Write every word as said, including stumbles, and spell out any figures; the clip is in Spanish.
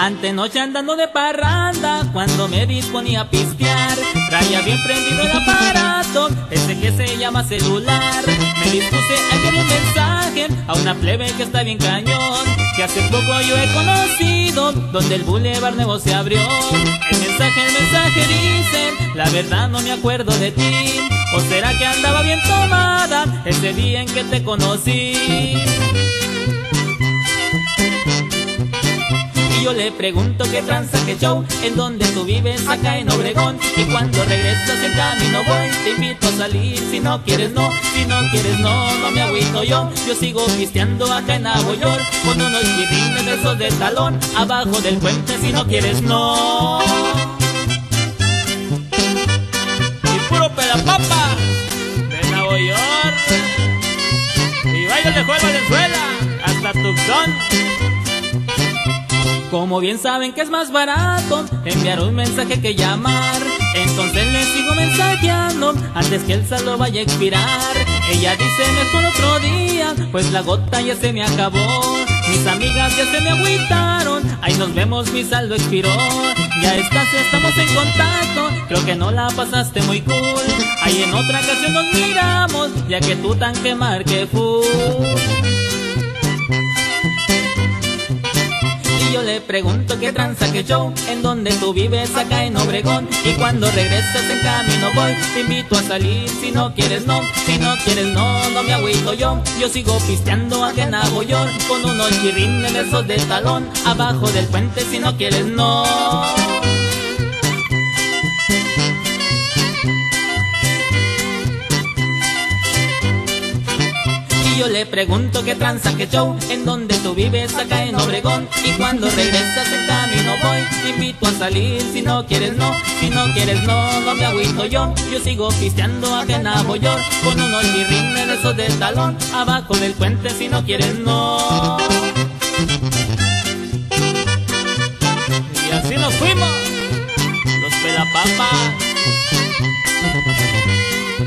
Antenoche andando de parranda, cuando me disponía a pistear, traía bien prendido el aparato, ese que se llama celular. Me dispuse a enviarle un mensaje a una plebe que está bien cañón, que hace poco yo he conocido, donde el Boulevard Nuevo se abrió. El mensaje, el mensaje dice: la verdad no me acuerdo de ti, o será que andaba bien tomada ese día en que te conocí. Y yo le pregunto qué tranza, qué show, en donde tú vives acá en Obregón, y cuando regresas en camino voy, te invito a salir, si no quieres no, si no quieres no, no me agüito yo. Yo sigo pisteando acá en Aboyor, con unos chirrines de esos de talón, abajo del puente, si no quieres no. Y puro pelapapa de Aboyor, y baila de juego Valenzuela hasta Tucson. Como bien saben que es más barato enviar un mensaje que llamar, entonces les sigo mensajeando antes que el saldo vaya a expirar. Ella dice mejor otro día, pues la gota ya se me acabó. Mis amigas ya se me agüitaron, ahí nos vemos, mi saldo expiró. Ya estás, estamos en contacto, creo que no la pasaste muy cool. Ahí en otra ocasión nos miramos, ya que tú tan quemar que full. Y yo le pregunto qué tranza, qué show, en donde tú vives acá en Obregón, y cuando regresas en camino voy, te invito a salir, si no quieres no, si no quieres no, no me agüito yo. Yo sigo pisteando acá en Aboyor, con unos chirrines de esos de talón, abajo del puente, si no quieres no. Y yo le pregunto qué tranza, qué show, en donde tú vives acá en Obregón, y cuando regresas en camino voy, te invito a salir, si no quieres no, si no quieres no, no me agüito yo. Yo sigo pisteando acá en Aboyor, con unos chirrines de esos de talón, abajo del puente, si no quieres no. Y así nos fuimos, los pelapapas.